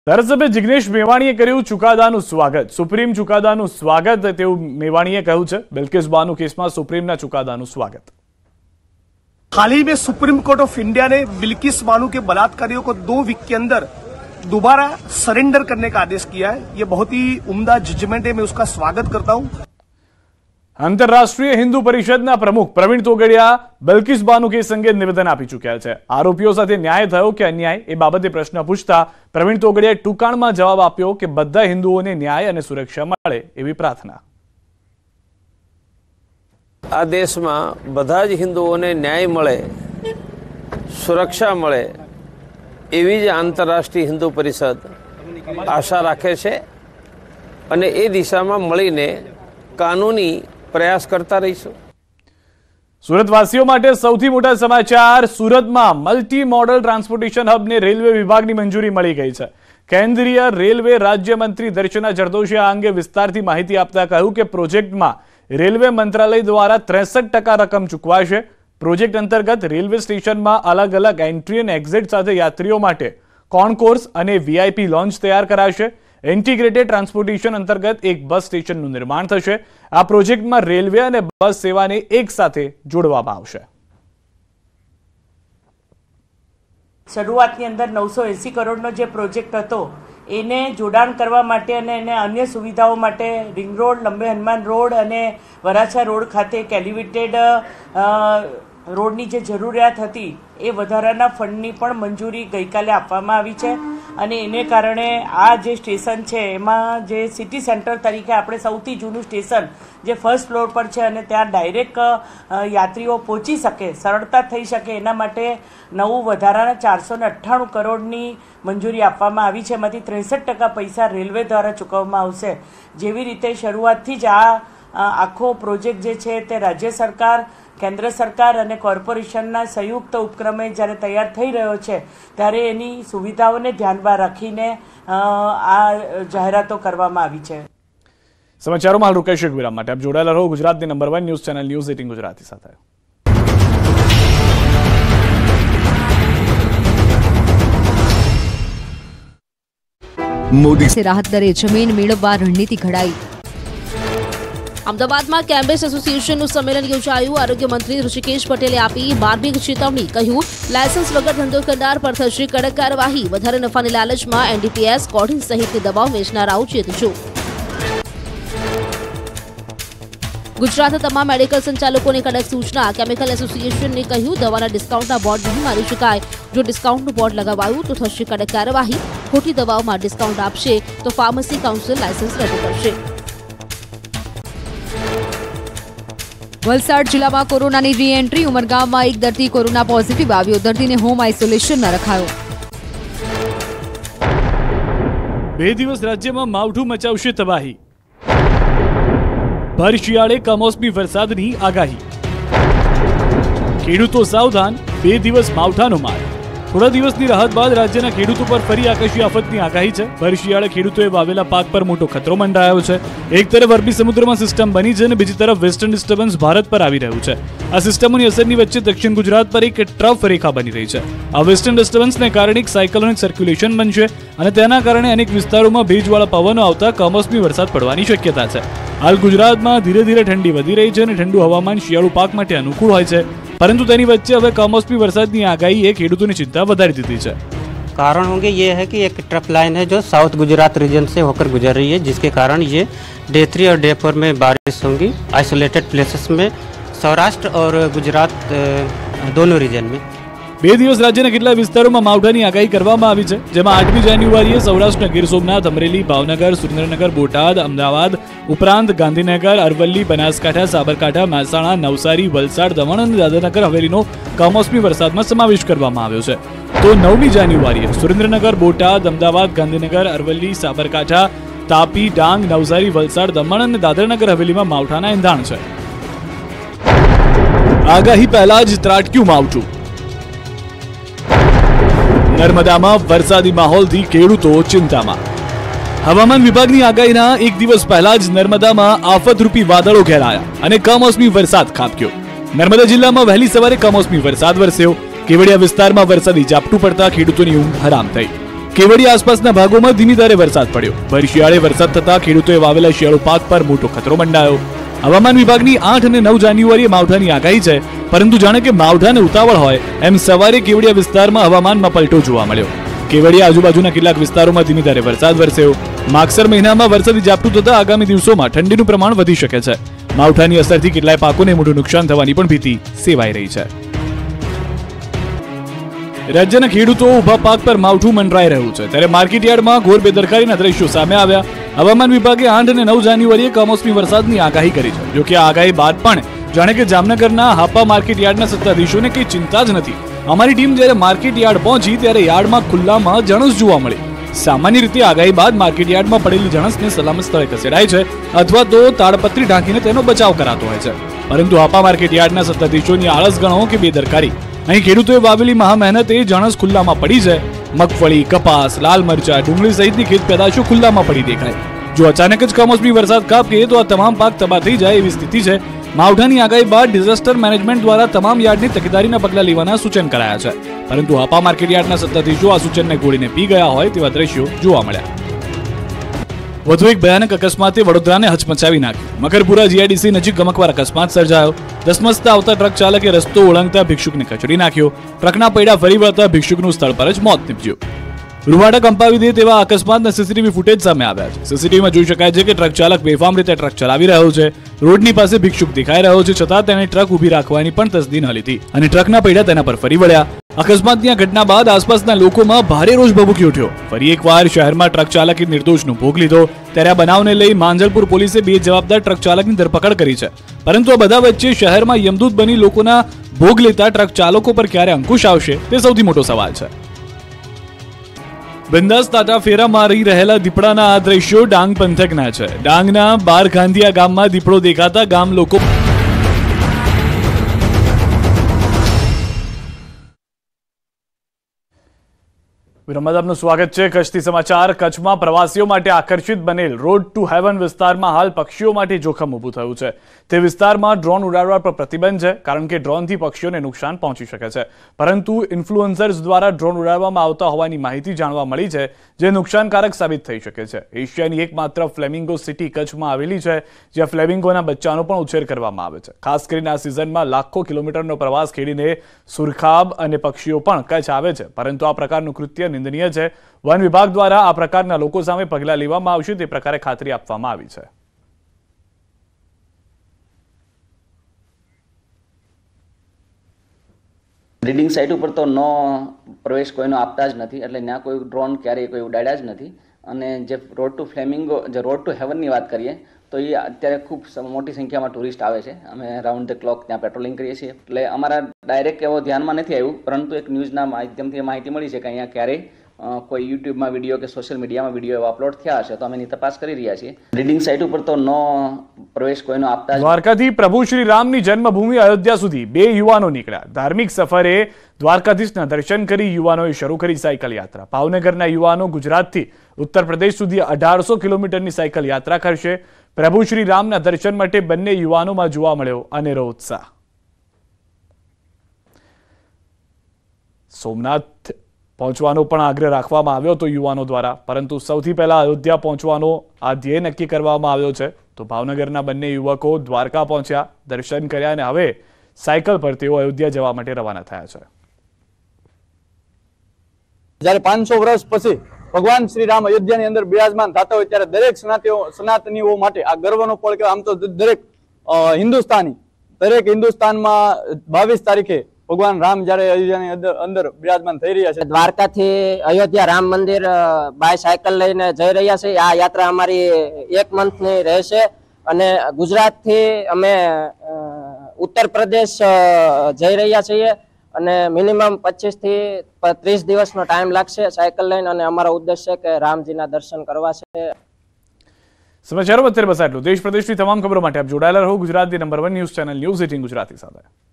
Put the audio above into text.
ધારાસભ્ય જિગ્નેશ મેવાણીએ કર્યું ચુકાદાનું સ્વાગત। સુપ્રીમ ચુકાદાનું સ્વાગત તેવું મેવાણીએ કહ્યું છે। બિલ્કિસ બાનો કેસમાં સુપ્રીમના ચુકાદાનું સ્વાગત। हाल ही में सुप्रीम कोर्ट ऑफ इंडिया ने बिल्किस बानो के बलात्कारियों को 2 वीक के अंदर दोबारा सरेंडर करने का आदेश किया है। ये बहुत ही उम्दा जजमेंट है, मैं उसका स्वागत करता हूं। आंतरराष्ट्रीय हिंदू परिषदना प्रमुख प्रवीण तोगड़िया बिल्किस बानो केस अंगे निवेदन आपी चुक्या छे। आरोपीओ साथे न्याय थयो के अन्याय ए बाबते प्रश्न पूछता प्रवीण तोगड़ियाए टूंकाणमां जवाब आप्यो के बधा हिंदुओने न्याय अने सुरक्षा मळे एवी प्रार्थना। आ देश में बधा ज हिंदुओने न्याय मळे, सुरक्षा मळे एवी ज आंतरराष्ट्रीय हिंदू परिषद आशा राखे छे अने ए दिशा में मळीने कानूनी प्रयास करता रहीशुं। सूरतवासीओ माटे सौथी मोटा समाचार। सूरतमां मल्टी मॉडल ट्रांसपोर्टेशन हब ने रेलवे विभागनी मंजूरी मळी गई छे। केंद्रीय रेलवे राज्यमंत्री दर्शना जरदोशे आ अंगे विस्तारथी माहिती आपता कह्युं के प्रोजेक्टमां रेलवे मंत्रालय द्वारा 63% रकम चूकवाशे। प्रोजेक्ट अंतर्गत रेलवे स्टेशन में अलग अलग एंट्री एंड एक्झिट साथे यात्रीओ माटे कॉन्कोर्स अने वीआईपी लॉन्च तैयार कराशे। इंटीग्रेटेड ट्रांसपोर्टेशन अंतर्गत एक बस स्टेशननुं निर्माण थशे। आ प्रोजेक्ट में रेलवे अने बस सेवाने एक साथे जोडवामां आवशे। શરૂઆતની અંદર 980 કરોડનો જે પ્રોજેક્ટ હતો એને જોડાણ કરવા માટે અને એને અન્ય સુવિધાઓ માટે ring road, Lambe Hanuman road અને વરાછા રોડ ખાતે એક એલિવેટેડ રોડની જે જરૂરિયાત હતી એ વધારાના ફંડની પણ મંજૂરી ગઈકાલે આપવામાં આવી છે અને એને કારણે આ જે સ્ટેશન છે એમાં જે સિટી સેન્ટર તરીકે આપણે સૌથી જૂનું સ્ટેશન જે ફર્સ્ટ ફ્લોર પર છે અને ત્યાં ડાયરેક્ટ યાત્રીઓ પહોંચી શકે, સરળતા થઈ શકે એના માટે નવું વધારાના 498 કરોડની મંજૂરી આપવામાં આવી છે। એમાંથી 63% પૈસા રેલવે દ્વારા ચૂકવવામાં આવશે। જેવી રીતે શરૂઆતથી જ આ આખો પ્રોજેક્ટ જે છે તે રાજ્ય સરકાર, કેન્દ્ર સરકાર અને કોર્પોરેશનના સંયુક્ત ઉપક્રમે જ્યારે તૈયાર થઈ રહ્યો છે ત્યારે એની સુવિધાઓને ધ્યાનમાં રાખીને આ જાહેરાતો કરવામાં આવી છે। સમાચારોમાં હાલ રોકાઈશું એક વિરામ માટે। આપ જોડાયેલા રહો ગુજરાતની number 1 news channel news 18 Gujarati સાથે। મોદી से राहत दरे जमीन मेळववा रणनीति घडाई। અમદાવાદમાં કેમ્બેસ એસોસિએશનનું સંમેલન યોજાયું। આરોગ્ય મંત્રી ઋષિકેશ પટેલે આપી માર્મિક ચેતવણી। કહ્યું લાયસન્સ વગર ધંધો કરનાર પર થશે કડક કાર્યવાહી। વધારે નફાની લાલચમાં એનડીપીએસ, કોડિન સહિતની દવાઓ વેચનારાઓ ચેતજો। ગુજરાતના તમામ મેડિકલ સંચાલકોને કડક સૂચના। કેમિકલ એસોસિએશને કહ્યું દવાના ડિસ્કાઉન્ટના બોર્ડ નહીં મારી શકાય। જો ડિસ્કાઉન્ટનું બોર્ડ લગાવાયું તો થશે કડક કાર્યવાહી। ખોટી દવાઓમાં ડિસ્કાઉન્ટ આપશે તો ફાર્મસી કાઉન્સિલ લાયસન્સ રદ કરશે। વલસાડ જિલ્લામાં કોરોનાની રી-એન્ટ્રી। ઉમરગામમાં એક દર્દી કોરોના પોઝિટિવ આવ્યો। દર્દીને હોમ આઇસોલેશનમાં રખાયો। 2 દિવસ રાજ્યમાં માવઠું મચાવશે તબાહી। ભર શિયાળે કમોસમી વરસાદની આગાહી। ખેડૂતો સાવધાન, 2 દિવસ માવઠાનો માર। થોડા દિવસની રાહત બાદ રાજ્યના ખેડૂતો પર ફરી આકાશી આફતની આગાહી છે। ભર શિયાળે ખેડૂતોએ વાવેલા પાક પર મોટો ખતરો મંડાયો છે। એક તરફ અરબી સમુદ્રમાં સિસ્ટમ બની છે અને બીજી તરફ વેસ્ટર્ન ડિસ્ટર્બન્સ ભારત પર આવી રહ્યું છે। આ સિસ્ટમોની અસરની વચ્ચે દક્ષિણ ગુજરાત પર એક ટ્રફ રેખા બની રહી છે। આ વેસ્ટર્ન ડિસ્ટર્બન્સને કારણે એક સાયક્લોનિક સર્ક્યુલેશન બનશે અને તેના કારણે અનેક વિસ્તારોમાં ભેજવાળા પવનો આવતા કમોસમી વરસાદ પડવાની શક્યતા છે। હાલ ગુજરાતમાં ધીરે ધીરે ઠંડી વધી રહી છે અને ઠંડુ હવામાન શિયાળુ પાક માટે અનુકૂળ હોય છે, परंतु तेनी वच्चे हवे कमोसमी वरसादनी आगाही ए खेडूतोनी चिंता वधारी दीधी छे। कारण होंगे ये है कि एक ट्रफ लाइन है जो साउथ गुजरात रीजन से होकर गुजर रही है, जिसके कारण ये डे 3 और डे 4 में बारिश होंगी आइसोलेटेड प्लेसेस में, सौराष्ट्र और गुजरात दोनों रीजन में। 2 દિવસ રાજ્યના કેટલા વિસ્તારોમાં માવઠાની આગાહી કરવામાં આવી છે, જેમાં 8મી જાન્યુઆરીએ સૌરાષ્ટ્રના ગીર સોમનાથ, અમરેલી, ભાવનગર, સુરેન્દ્રનગર, બોટાદ, અમદાવાદ ઉપરાંત ગાંધીનગર, અરવલ્લી, બનાસકાંઠા, સાબરકાંઠા, મહેસાણા, નવસારી, વલસાડ, દમણ અને દાદરાનગર હવેલીનો કમોસમી વરસાદમાં સમાવેશ કરવામાં આવ્યો છે। તો 9મી જાન્યુઆરીએ સુરેન્દ્રનગર, બોટાદ, અમદાવાદ, ગાંધીનગર, અરવલ્લી, સાબરકાંઠા, તાપી, ડાંગ, નવસારી, વલસાડ, દમણ અને દાદરાનગર હવેલીમાં માવઠાના એંધાણ છે। આગાહી પહેલા જ ત્રાટક્યું માવઠું। નર્મદામાં વરસાદી માહોલથી ખેડૂતો ચિંતામાં। હવામાન વિભાગની આગાહીના એક દિવસ પહેલા જ નર્મદામાં આફતરૂપી વાદળો ઘેરાયા અને કમોસમી વરસાદ ખાબક્યો। નર્મદા જિલ્લામાં વહેલી સવારે કમોસમી વરસાદ વરસ્યો। કેવડિયા વિસ્તારમાં વરસાદી ઝાપટું પડતા ખેડૂતોની ઊંઘ હરામ થઈ। કેવડિયા આસપાસના ભાગોમાં ધીમી ધારે વરસાદ પડ્યો. ભર શિયાળે વરસાદ થતા ખેડૂતોએ વાવેલા શિયાળુ પાક પર મોટો ખતરો મંડાયો. હવામાન વિભાગની 8 અને 9 જાન્યુઆરીએ માવઠાની આગાહી છે, પરંતુ જાણે કે માવઠાને ઉતાવળ હોય એમ સવારે કેવડિયા વિસ્તારમાં હવામાનમાં પલટો જોવા મળ્યો. કેવડિયા આજુબાજુના કેટલાક વિસ્તારોમાં ધીમી ધારે વરસાદ વરસ્યો. માગસર મહિનામાં વરસાદી ઝાપટું થતા આગામી દિવસોમાં ઠંડીનું પ્રમાણ વધી શકે છે. માવઠાની અસરથી કેટલાય પાકોને મોટું નુકસાન થવાની પણ ભીતિ સેવાઈ રહી છે. રાજ્યના ખેડૂતો ઉભા પાક પર માવઠું મંડરાઈ રહ્યું છે, ત્યારે માર્કેટયાર્ડમાં ઘોર બેદરકારીના દ્રશ્યો સામે આવ્યા. હવામાન વિભાગે 8 અને 9 જાન્યુઆરીએ કમોસમી વરસાદની આગાહી કરી છે. જોકે આ આગાહી બાદ પણ જાણે કે જામનગરના હાપા માર્કેટયાર્ડના સત્તાધીશોને કંઈ ચિંતા જ નથી. અમારી ટીમ જ્યારે માર્કેટયાર્ડ પહોંચી ત્યારે યાર્ડમાં ખુલ્લામાં જણસ જોવા મળી. સામાન્ય રીતે આગાહી બાદ માર્કેટયાર્ડમાં પડેલી જણસને સલામત સ્થળે ખસેડાય છે અથવા તો તાડપત્રી ઢાંકીને તેનો બચાવ કરાતો હોય છે, પરંતુ હાપા માર્કેટયાર્ડના સત્તાધીશોની આળસ ગણો કે બેદરકારી. અહીં ખેડૂતોએ વાવેલી મહા મહેનતે જણસ ખુલ્લામાં પડી છે. મગફળી, કપાસ, લાલ મરચા, ડુંગળી સહિતની ખેત પેદાશો ખુલ્લામાં પડી દેખાય. જો અચાનક જ કમોસમી વરસાદ ખાબકે તો આ તમામ પાક તબાહ થઈ જાય એવી સ્થિતિ છે. માવઠાની આગાહી બાદ ડિઝાસ્ટર મેનેજમેન્ટ દ્વારા તમામ યાર્ડની તકેદારીના પગલાં લેવાના સૂચન કરાયા છે, પરંતુ હાપા માર્કેટયાર્ડના સત્તાધીશો આ સૂચનને ગોળીને પી ગયા હોય તેવા દ્રશ્યો જોવા મળ્યા. વધુ એક ભયાનક અકસ્માતે વડોદરાને હચમચાવી નાખ્યું. મકરપુરા જીઆઈડીસી નજીક ગમકવાર અકસ્માત સર્જાયો. ધસમસતા આવતા ટ્રક ચાલકે રસ્તો ઓળંગતા ભિક્ષુકને કચડી નાખ્યો. ટ્રકના પૈડા ફરી વળતા ભિક્ષુકનું સ્થળ પર જ મોત નીપજ્યું. રૂવાડા કંપાવી દે તેવા અકસ્માતના સીસીટીવી ફૂટેજ સામે આવ્યા છે. સીસીટીવીમાં જોઈ શકાય છે કે ટ્રક ચાલક બેફામ રીતે ટ્રક ચલાવી રહ્યો છે. રોડની પાસે ભિક્ષુક દેખાઈ રહ્યો છે, છતાં તેણે ટ્રક ઊભી રાખવાની પણ તસદી ન લીધી અને ટ્રકના પૈડા તેના પર ફરી વળ્યા. અકસ્માતની ઘટના બાદ આસપાસના લોકોમાં ભારે રોષ ભભૂકી ઉઠ્યો. ફરી એકવાર શહેરમાં ટ્રક ચાલકે નિર્દોષનો ભોગ લીધો. ત્યારે આ બનાવને લઈ માંજલપુર પોલીસે 2 જવાબદાર ટ્રક ચાલકની ધરપકડ કરી છે, પરંતુ આ બધા વચ્ચે શહેરમાં યમદૂત બની લોકોના ભોગ લેતા ટ્રક ચાલકો પર ક્યારે અંકુશ આવશે તે સૌથી મોટો સવાલ છે. બિંદાસ તાટા ફેરા મારી રહેલા દીપડાના આ દ્રશ્યો ડાંગ પંથકના છે. ડાંગના બારખાંધિયા ગામમાં દીપડો દેખાતા ગામ લોકો વિરમદાબનું સ્વાગત છે. કચ્છથી સમાચાર. કચ્છમાં પ્રવાસીઓ માટે આકર્ષિત બનેલ રોડ ટુ હેવન વિસ્તારમાં હાલ પક્ષીઓ માટે જોખમ ઊભું થયું છે. તે વિસ્તારમાં ડ્રોન ઉડાડવા પર પ્રતિબંધ છે, કારણ કે ડ્રોનથી પક્ષીઓને નુકસાન પહોંચી શકે છે, પરંતુ ઇન્ફ્લુએન્સર્સ દ્વારા ડ્રોન ઉડાડવામાં આવતા હોવાની માહિતી જાણવા મળી છે, જે નુકસાનકારક સાબિત થઈ શકે છે. એશિયાની એકમાત્ર ફ્લેમિંગો સિટી કચ્છમાં આવેલી છે, જ્યાં ફ્લેમિંગોના બચ્ચાનો પણ ઉછેર કરવામાં આવે છે. ખાસ કરીને આ સિઝનમાં લાખો કિલોમીટરનો પ્રવાસ ખેડીને સુરખાબ અને પક્ષીઓ પણ કચ્છ આવે છે, પરંતુ આ પ્રકારનું કૃત્ય નિંદનીય છે. વન વિભાગ દ્વારા આ પ્રકારના લોકો સામે પગલાં લેવામાં આવશે તે પ્રકારે ખાતરી આપવામાં આવી છે. બ્રીડિંગ સાઇટ ઉપર તો નો પ્રવેશ કોઈનો આપતા જ નથી, એટલે ત્યાં કોઈ ડ્રોન ક્યારેય કોઈ ઉડાડ્યા જ નથી. અને જે રોડ ટુ ફ્લેમિંગો, જે રોડ ટુ હેવનની વાત કરીએ તો એ અત્યારે ખૂબ મોટી સંખ્યામાં ટુરિસ્ટ આવે છે. અમે રાઉન્ડ ધ ક્લોક ત્યાં પેટ્રોલિંગ કરીએ છીએ, એટલે અમારા ડાયરેક્ટ એવો ધ્યાનમાં નથી આવ્યું, પરંતુ એક ન્યૂઝના માધ્યમથી માહિતી મળી છે કે અહીંયા ક્યારેય કોઈ યુટ્યુબમાં વિડીયો કે સોશિયલ મીડિયામાં વિડીયો એવા અપલોડ થયા હશે, તો અમે એની તપાસ કરી રહ્યા છીએ. બ્રીડિંગ સાઇટ ઉપર તો નો પ્રવેશ કોઈનો આપતા. દ્વારકાથી પ્રભુ શ્રી રામની જન્મભૂમિ અયોધ્યા સુધી 2 યુવાનો નીકળ્યા. ધાર્મિક સફરે દ્વારકાધીશના દર્શન કરી યુવાનોએ શરૂ કરી સાયકલ યાત્રા. ભાવનગરના યુવાનો ગુજરાતથી ઉત્તર પ્રદેશ સુધી 1800 કિલોમીટરની સાયકલ યાત્રા કરશે. પ્રભુ શ્રી રામના દર્શન માટે બંને યુવાનોમાં જોવા મળ્યો અનેરો ઉત્સાહ. સોમનાથ પહોંચવાનો પણ આગ્રહ રાખવામાં આવ્યો હતો યુવાનો દ્વારા, પરંતુ સૌથી પહેલા અયોધ્યા પહોંચવાનો આ ધ્યેય નક્કી કરવામાં આવ્યો છે. તો ભાવનગરના બંને યુવકો દ્વારકા પહોંચ્યા, દર્શન કર્યા અને હવે સાયકલ પર તેઓ અયોધ્યા જવા માટે રવાના થયા છે. જ્યારે 500 વર્ષ પછી ભગવાન શ્રી રામ અયોધ્યાની અંદર બિરાજમાન થતા હોય ત્યારે દરેક સનાતનીઓ માટે આ ગર્વનો પળ કહેવાય. આમ તો દરેક હિન્દુસ્તાનમાં 22 તારીખે ભગવાન રામ જયારે અયોધ્યાની અંદર બિરાજમાન થઈ રહ્યા છે. દ્વારકાથી અયોધ્યા રામ મંદિર બાયસાયકલ લઈને જઈ રહ્યા છે. આ યાત્રા અમારી 1 મંથની રહેશે અને ગુજરાતથી અમે ઉત્તર પ્રદેશ જઈ રહ્યા છીએ અને મિનિમમ 25 થી 30 દિવસનો ટાઈમ લાગશે સાયકલ લઈને, અને અમારો ઉદ્દેશ છે કે રામજીના દર્શન કરવા છે. સમાચારો અત્યારે બસ આટલું. દેશ પ્રદેશની તમામ ખબરો માટે આપ જોડાયેલા રહો ગુજરાતની number 1 news channel news 18 Gujarati સાથે.